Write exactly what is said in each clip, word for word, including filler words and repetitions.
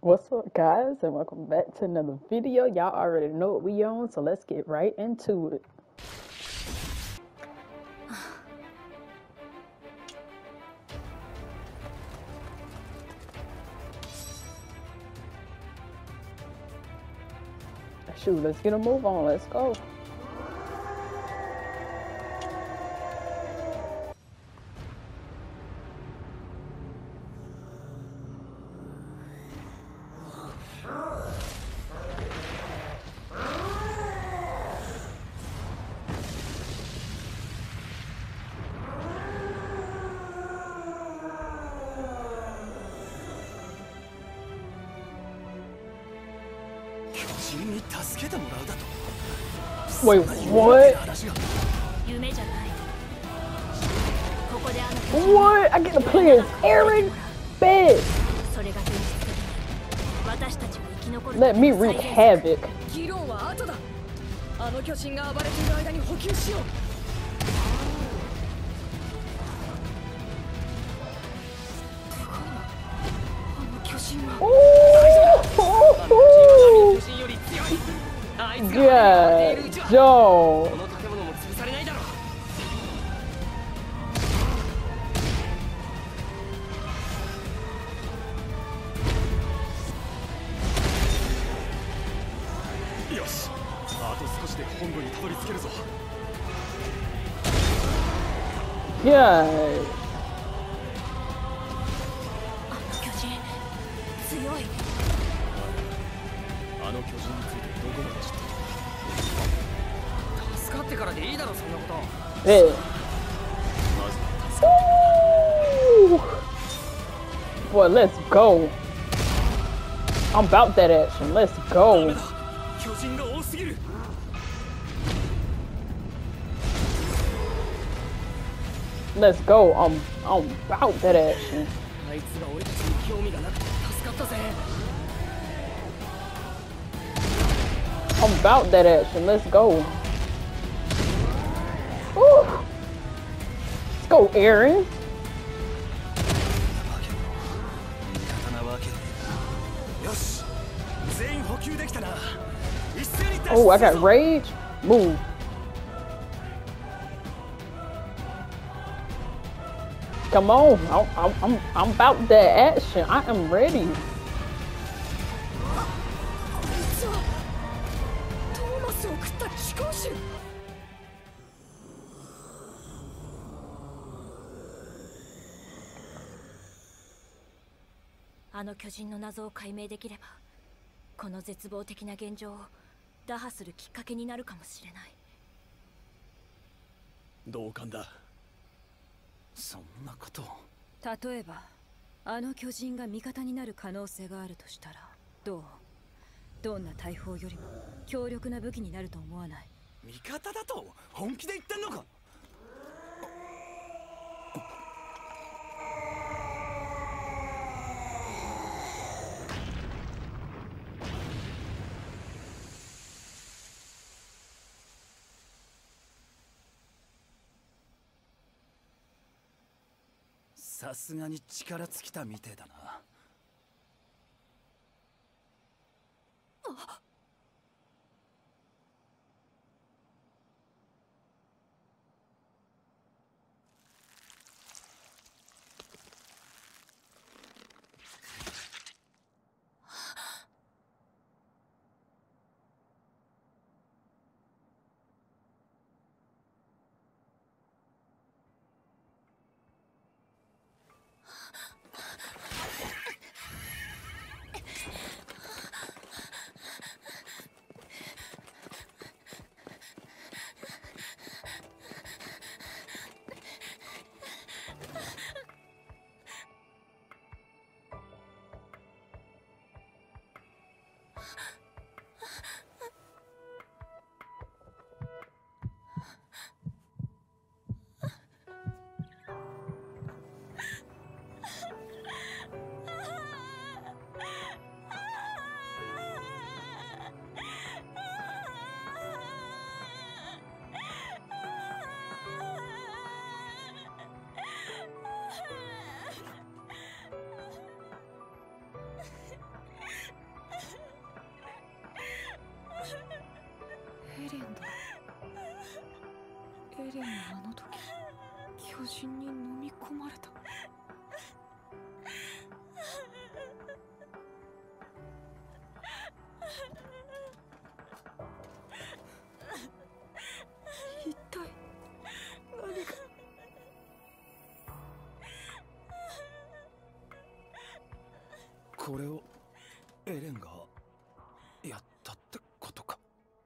What's up, guys, and welcome back to another video. Y'all already know what we on, so let's get right into it. Shoot, let's get a move on. Let's go. Wait, what? What? I get to play as Eren? Bet. Let me wreak havoc. Yeah, Joe. Yeah. Yeah. Boy, let's go. I'm about that action. Let's go. Let's go. I'm I'm about that action. I'm about that action. Let's go. Woo. Let's go, Eren. Oh, I got rage. Move. Come on. I'm I'm I'm, I'm about that action. I am ready. あの巨人の謎を解明できれば、この絶望的な現状を打破するきっかけになるかもしれない。 同感だ。そんなことを。 例えば、あの巨人が味方になる可能性があるとしたら、どう？どんな大砲よりも強力な武器になると思わない？ 味方だと本気で言ってんのか？さすがに力尽きたみてえだな。 あっ。 エレンはあの時巨人に飲み込まれた。一体何が。 これをエレンがやったってことか。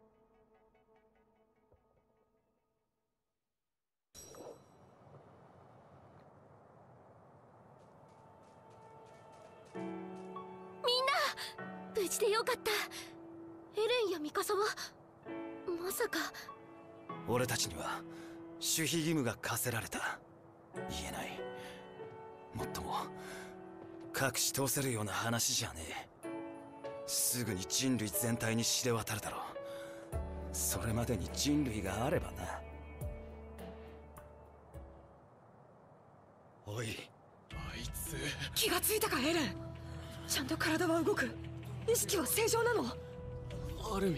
無事でよかった。エレンやミカサはまさか。 俺たちには守秘義務が課せられた。言えない。もっとも隠し通せるような話じゃねえ。すぐに人類全体に知れ渡るだろう。それまでに人類があればな。おい、 あいつ。 気がついたかエレン。ちゃんと体は動く。意識は正常なの。 アルミ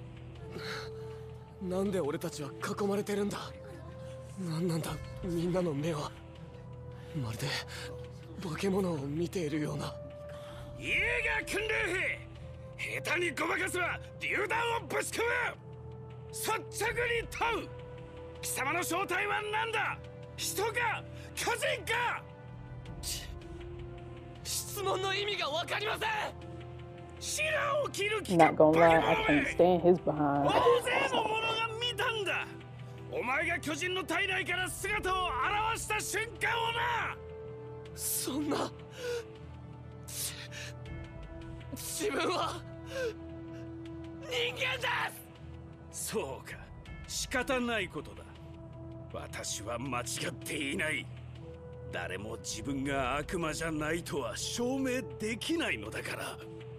ン、なんで俺たちは囲まれてるんだ。なんなんだみんなの目は。まるで化け物を見ているような。 イエーガー訓練兵、下手にごまかせば榴弾をぶち込む。率直に問う。貴様の正体は何だ。人か巨人か。 質問の意味が分かりません。 白を切る気 Not か gonna バ lie, カ I 者 can't め。 stand his behind. 大勢の者が見たんだ。お前が巨人の体内から姿を現した瞬間をな。 そんな。ち自分は人間です。 そうか、仕方ないことだ。私は間違っていない。誰も自分が悪魔じゃないとは証明できないのだから。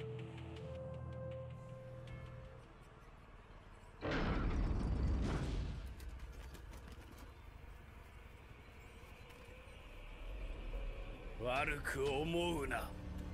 悪く思うな。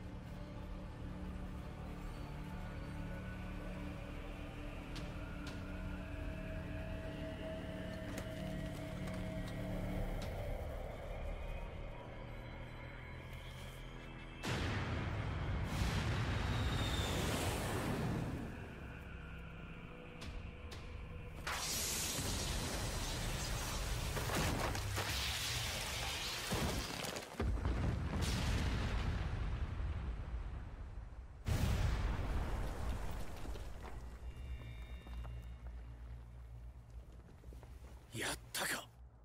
やったか。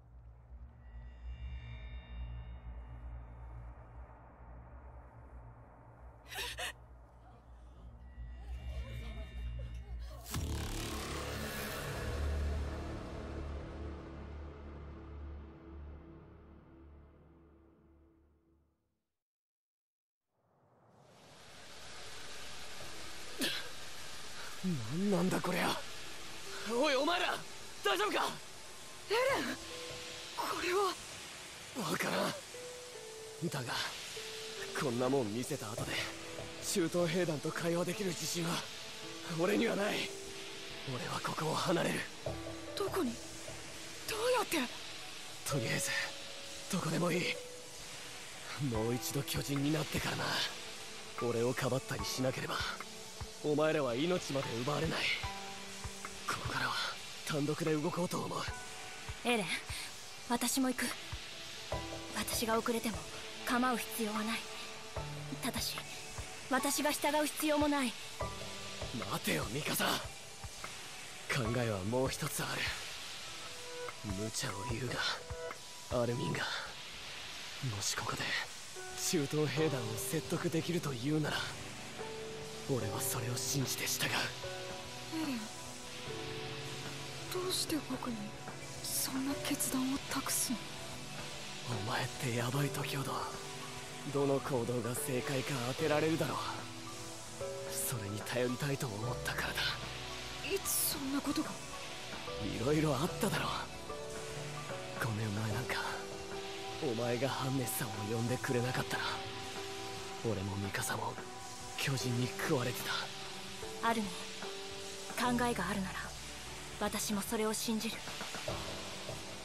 なんなんだこりゃ。おいお前ら大丈夫か。 エレン、これは。 わからん。だがこんなもん見せた後で中東兵団と会話できる自信は俺にはない。俺はここを離れる。 どこに。どうやって。 とりあえずどこでもいい。もう一度巨人になってからな。俺をかばったりしなければお前らは命まで奪われない。ここからは単独で動こうと思う。 エレン、私も行く。私が遅れても構う必要はない。ただし私が従う必要もない。 待てよミカサ。考えはもう一つある。無茶を言うがアルミンがもしここで中東兵団を説得できると言うなら俺はそれを信じて従う。 エレン、どうして僕にそんな決断を託すの。 お前ってヤバい時ほどどの行動が正解か当てられるだろう。それに頼りたいと思ったからだ。 いつそんなことが。 いろいろあっただろう。ごねんまえなんかお前がハンネスさんを呼んでくれなかったら俺もミカサも巨人に食われてた。 アルミン、考えがあるなら私もそれを信じる。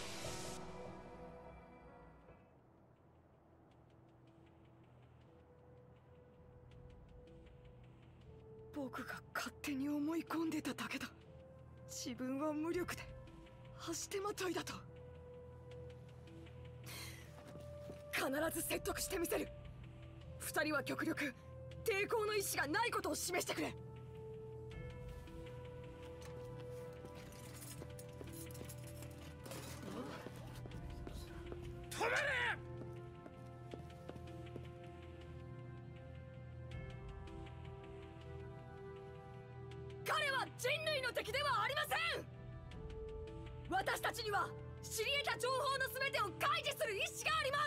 僕が勝手に思い込んでただけだ。自分は無力で走ってまといだと。必ず説得してみせる。二人は極力抵抗の意志がないことを示してくれ。 止まれ！ 彼は人類の敵ではありません。私たちには知り得た情報の全てを開示する意志があります。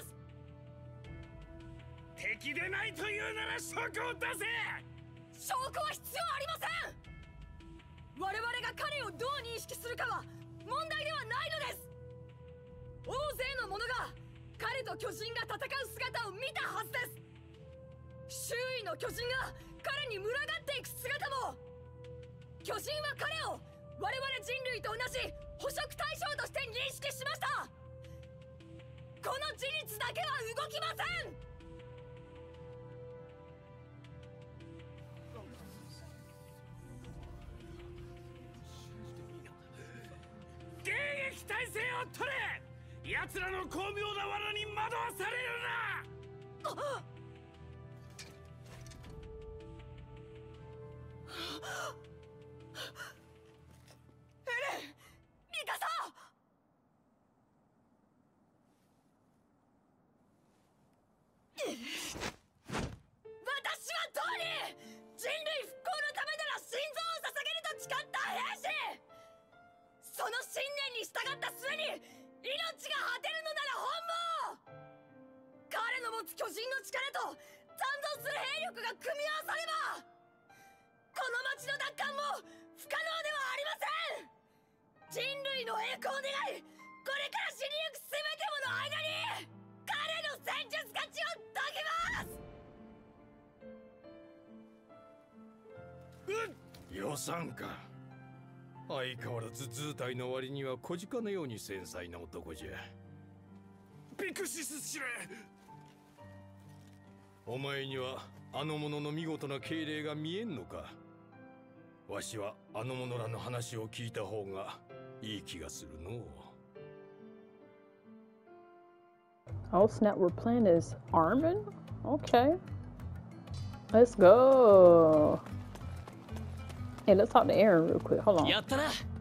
敵でないというなら証拠を出せ。 証拠は必要ありません。我々が彼をどう認識するかは問題ではないのです。大勢の者が彼と巨人が戦う姿を見たはずです。周囲の巨人が彼に群がっていく姿も、巨人は彼を我々人類と同じ捕食対象として認識しました。この事実だけは動きません。 迎撃態勢を取れ。奴らの巧妙な罠に惑わされるな。 あっエレン、ミカサ。私はトーニー、人類復興のためなら心臓を捧げると誓った兵士。その信念に従った末に命が果てるのなら本望。彼の持つ巨人の力と残存する兵力が組み合わされば、この町の奪還も不可能ではありません。人類の栄光を願い、これから死にゆく全てもの間に彼の戦術価値を解きます。 うっ、予算か。相変わらず図体の割には小鹿のように繊細な男じゃ。ビクシス司令、お前にはあの者の見事な敬礼が見えんのか。わしはあの者らの話を聞いた方がいい気がするのう。 Oh snap, we're playing as Armin? Okay. Let's go. Hey, let's talk to Aaron real quick. Hold on.